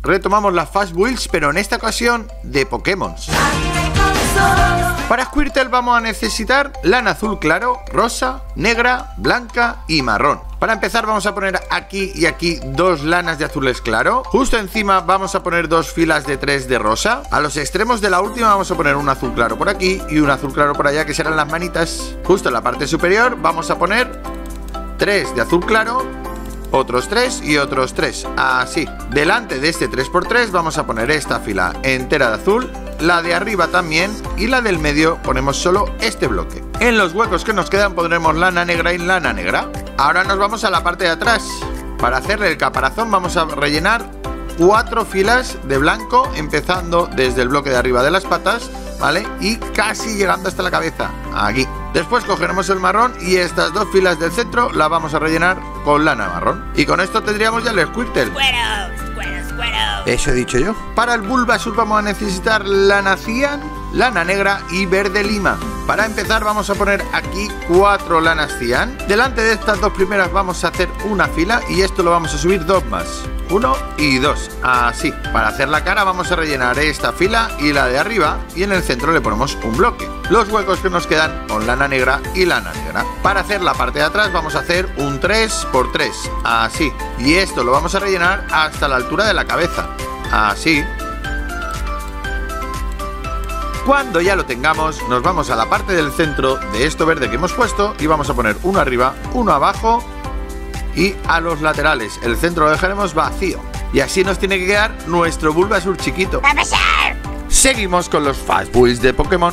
retomamos las Fast Builds, pero en esta ocasión de Pokémon. Para Squirtle vamos a necesitar lana azul claro, rosa, negra, blanca y marrón. Para empezar vamos a poner aquí y aquí 2 lanas de azules claro. Justo encima vamos a poner 2 filas de 3 de rosa. A los extremos de la última vamos a poner un azul claro por aquí y un azul claro por allá, que serán las manitas. Justo en la parte superior vamos a poner 3 de azul claro, otros 3 y otros 3, así. Delante de este 3×3 vamos a poner esta fila entera de azul, la de arriba también, y la del medio ponemos solo este bloque. En los huecos que nos quedan pondremos lana negra y lana negra. Ahora nos vamos a la parte de atrás. Para hacerle el caparazón vamos a rellenar 4 filas de blanco, empezando desde el bloque de arriba de las patas, ¿vale? Y casi llegando hasta la cabeza, aquí. Después cogeremos el marrón y estas 2 filas del centro las vamos a rellenar con lana marrón. Y con esto tendríamos ya el Squirtle. Eso he dicho yo. Para el Bulbasaur vamos a necesitar lana cian, lana negra y verde lima. Para empezar vamos a poner aquí 4 lanas cian. Delante de estas 2 primeras vamos a hacer una fila y esto lo vamos a subir 2 más. 1 y 2, así. Para hacer la cara vamos a rellenar esta fila y la de arriba, y en el centro le ponemos un bloque. Los huecos que nos quedan con lana negra y lana negra. Para hacer la parte de atrás vamos a hacer un 3×3, así. Y esto lo vamos a rellenar hasta la altura de la cabeza, así. Cuando ya lo tengamos, nos vamos a la parte del centro de esto verde que hemos puesto y vamos a poner uno arriba, uno abajo y a los laterales. El centro lo dejaremos vacío y así nos tiene que quedar nuestro Bulbasaur chiquito. Seguimos con los Fast Builds de Pokémon.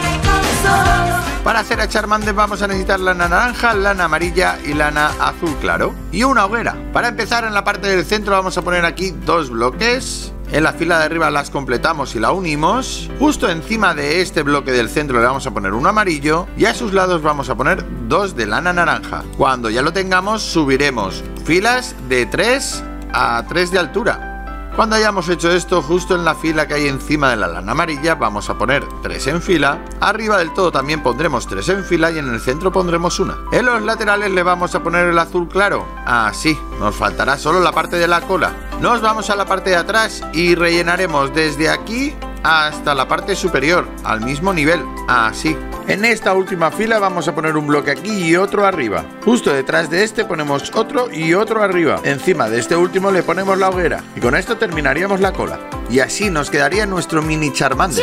Para hacer a Charmander vamos a necesitar lana naranja, lana amarilla y lana azul claro. Y una hoguera. Para empezar, en la parte del centro vamos a poner aquí 2 bloques. En la fila de arriba las completamos y la unimos. Justo encima de este bloque del centro le vamos a poner un amarillo. Y a sus lados vamos a poner 2 de lana naranja. Cuando ya lo tengamos, subiremos filas de 3 a 3 de altura. Cuando hayamos hecho esto, justo en la fila que hay encima de la lana amarilla vamos a poner 3 en fila. Arriba del todo también pondremos 3 en fila y en el centro pondremos una. En los laterales le vamos a poner el azul claro, así. Nos faltará solo la parte de la cola. Nos vamos a la parte de atrás y rellenaremos desde aquí hasta la parte superior, al mismo nivel, así. En esta última fila vamos a poner un bloque aquí y otro arriba. Justo detrás de este ponemos otro y otro arriba. Encima de este último le ponemos la hoguera. Y con esto terminaríamos la cola. Y así nos quedaría nuestro mini Charmander.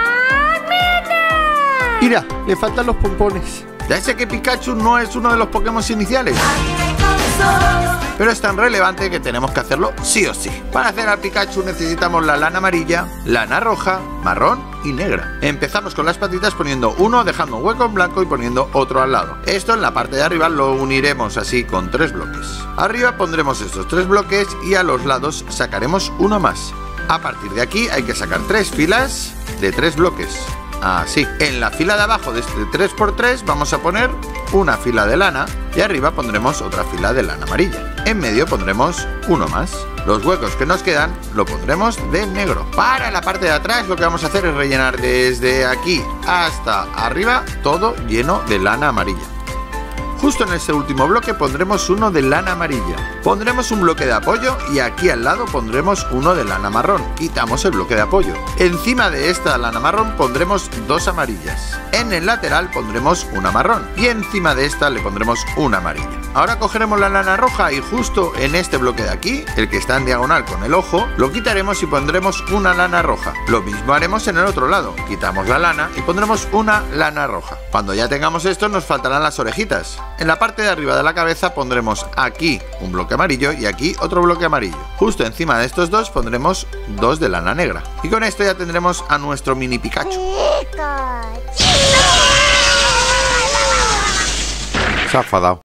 Mira, le faltan los pompones. Ya sé que Pikachu no es uno de los Pokémon iniciales, pero es tan relevante que tenemos que hacerlo sí o sí. Para hacer al Pikachu necesitamos la lana amarilla, lana roja, marrón y negra. Empezamos con las patitas poniendo uno, dejando un hueco en blanco y poniendo otro al lado. Esto en la parte de arriba lo uniremos así con 3 bloques. Arriba pondremos estos 3 bloques y a los lados sacaremos uno más. A partir de aquí hay que sacar 3 filas de 3 bloques. Así. En la fila de abajo de este 3×3 vamos a poner una fila de lana y arriba pondremos otra fila de lana amarilla. En medio pondremos uno más. Los huecos que nos quedan lo pondremos de negro. Para la parte de atrás lo que vamos a hacer es rellenar desde aquí hasta arriba todo lleno de lana amarilla. Justo en ese último bloque pondremos uno de lana amarilla. Pondremos un bloque de apoyo y aquí al lado pondremos uno de lana marrón. Quitamos el bloque de apoyo. Encima de esta lana marrón pondremos 2 amarillas. En el lateral pondremos una marrón y encima de esta le pondremos una amarilla. Ahora cogeremos la lana roja y justo en este bloque de aquí, el que está en diagonal con el ojo, lo quitaremos y pondremos una lana roja. Lo mismo haremos en el otro lado. Quitamos la lana y pondremos una lana roja. Cuando ya tengamos esto nos faltarán las orejitas. En la parte de arriba de la cabeza pondremos aquí un bloque amarillo y aquí otro bloque amarillo. Justo encima de estos 2 pondremos 2 de lana negra. Y con esto ya tendremos a nuestro mini Pikachu. Se ha enfadado.